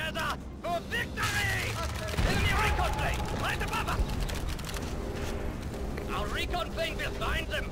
together for victory! Enemy recon plane, right above us! Our recon plane will find them!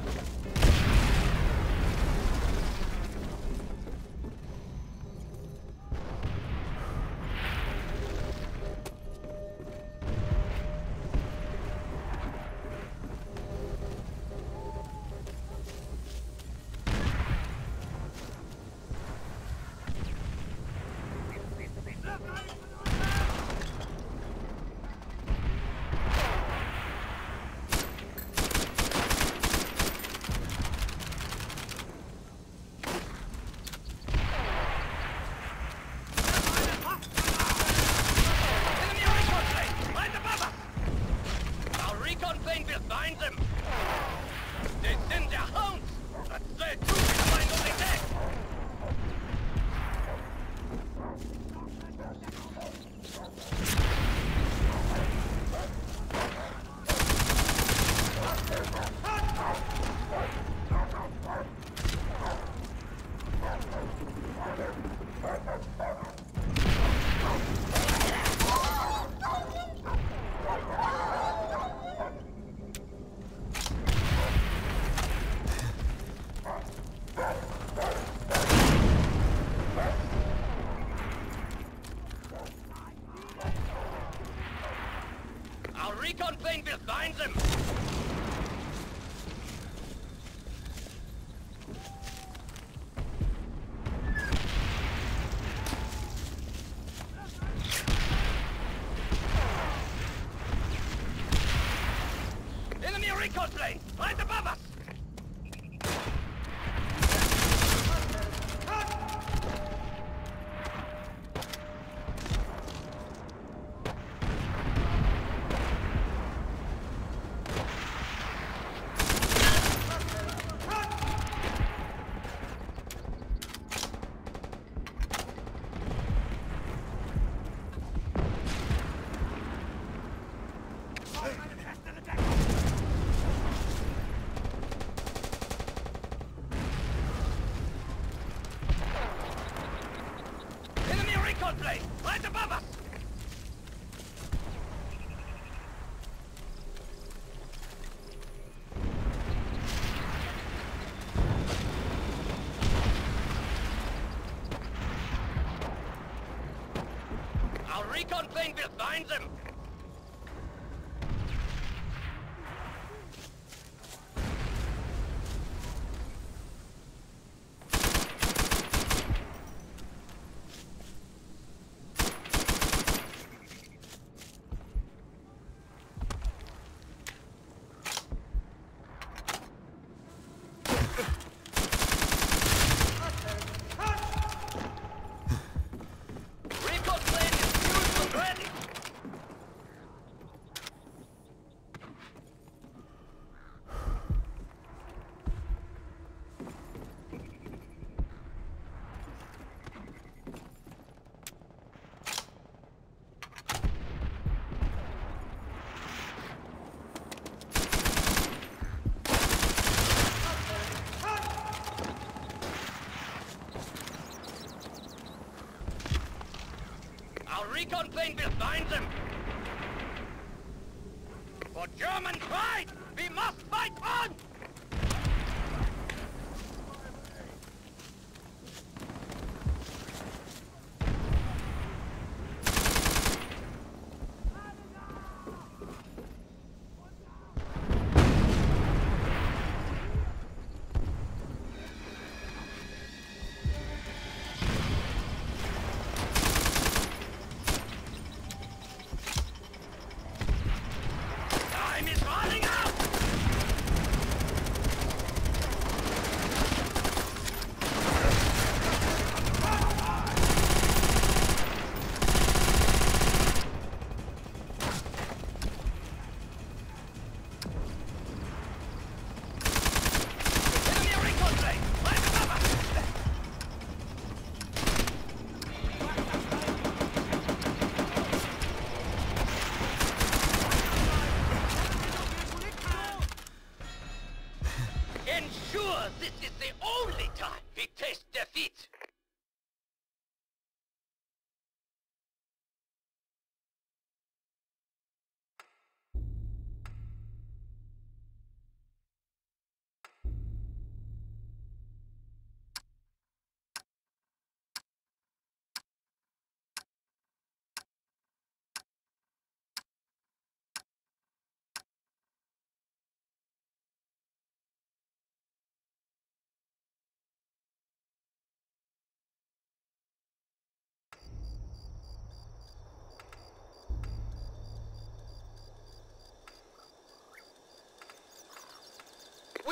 Recon plane will find them! Enemy recon plane! Right above us! Plane, right above us! Our recon plane will find them! Our recon plane will find them! For German pride, we must fight on! Time is running out!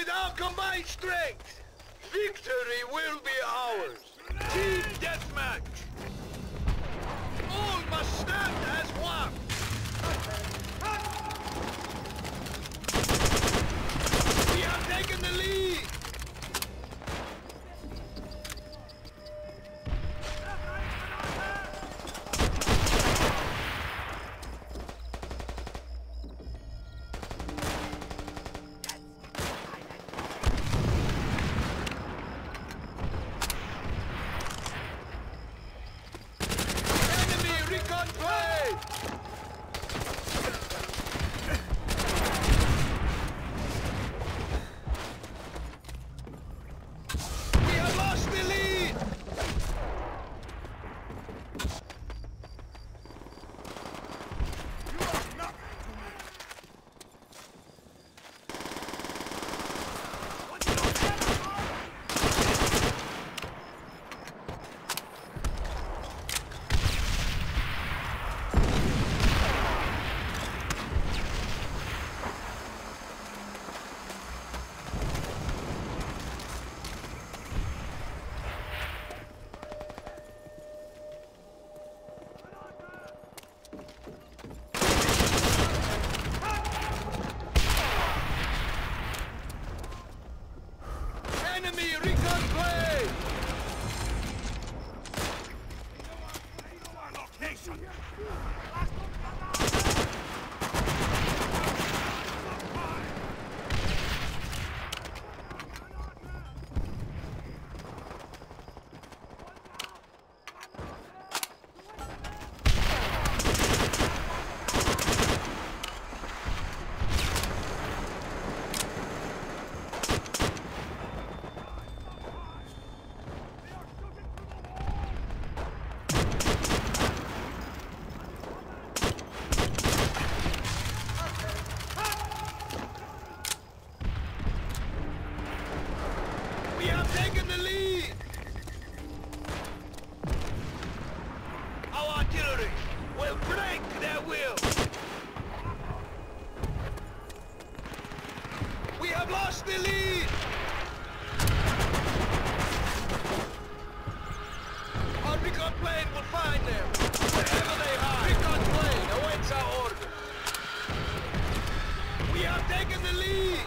our combined strength, victory will be ours. Team deathmatch. All must stand as one. We have taken the lead. Enemy recon plane! Location! We have taken the lead! Our artillery will break their will! We have lost the lead! Our recon plane will find them, wherever they hide. Recon plane awaits our orders. We have taken the lead!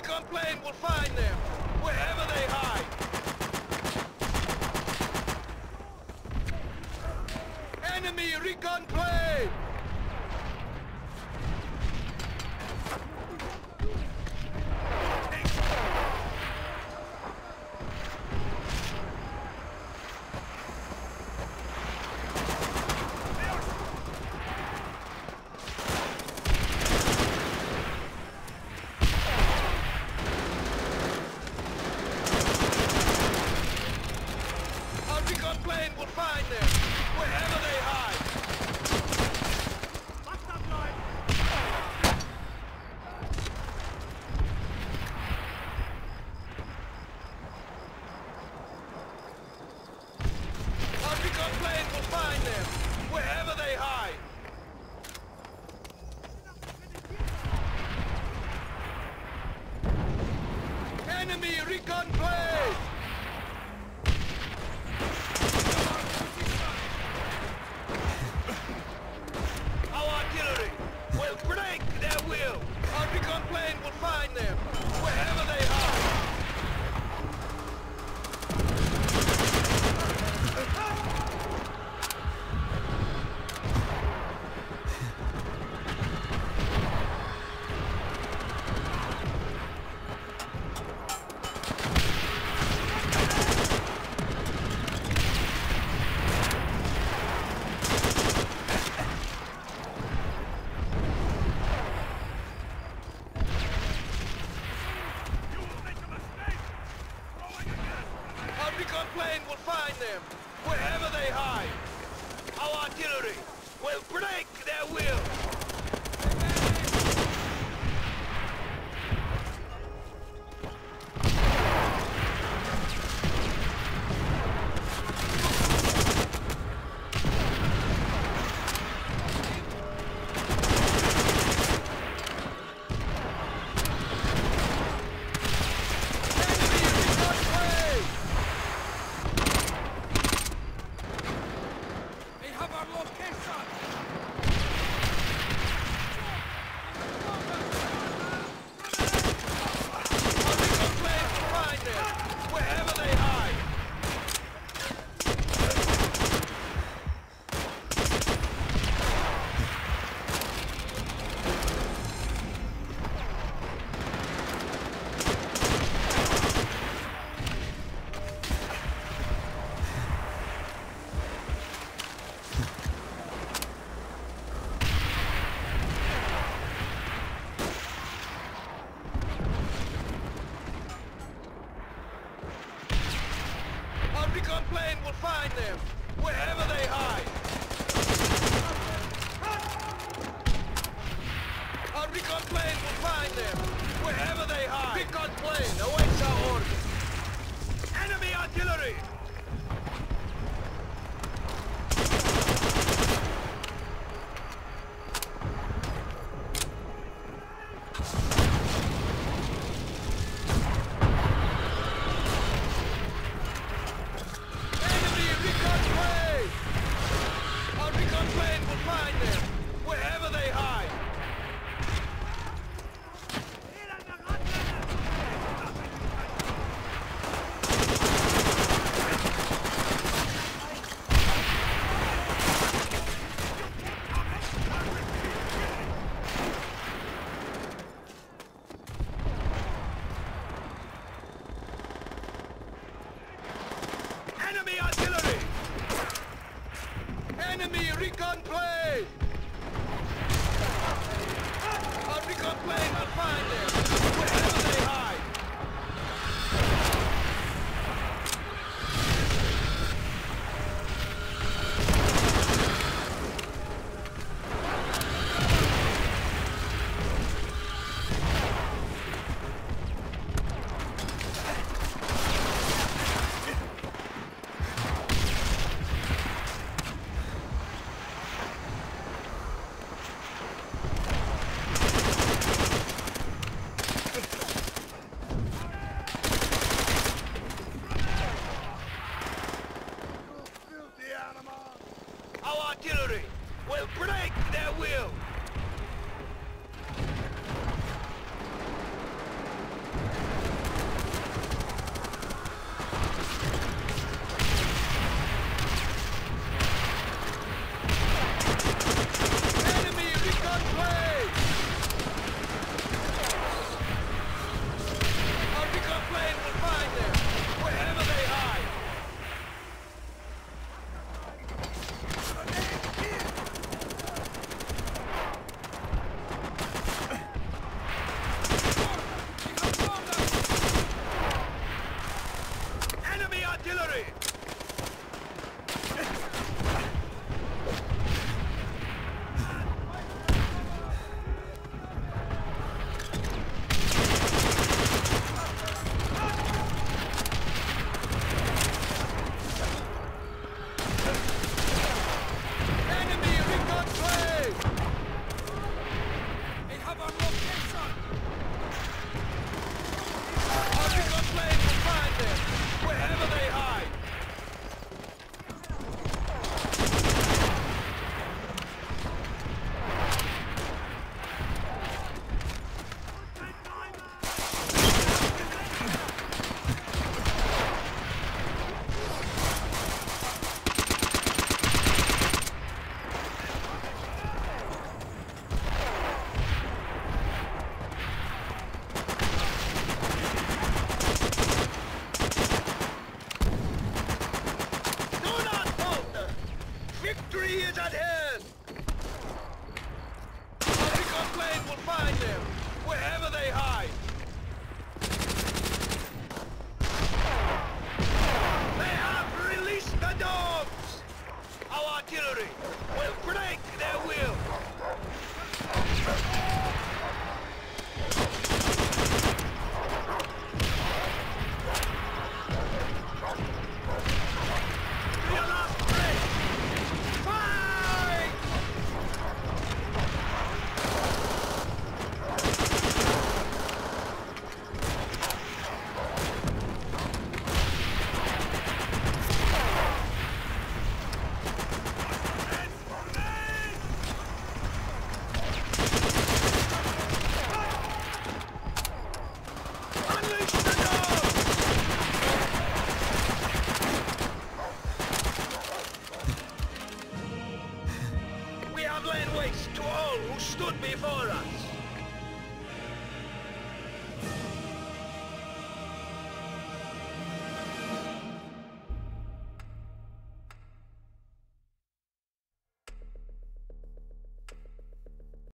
recon plane will find them, wherever they hide. Enemy recon plane! Plane will find them, wherever they hide. Our recon plane will find them, wherever they hide. Enemy recon plane! Will break their will. Our recon plane will find them, wherever they hide. Our recon plane will find them, wherever they hide. Our artillery will break their will. Our recon plane will find them, wherever they hide. Our recon plane will find them, wherever they hide. Recon plane awaits our orders. Enemy artillery! Our recon plane will find them, wherever they hide. will find them, wherever they hide. They have released the dogs! Our artillery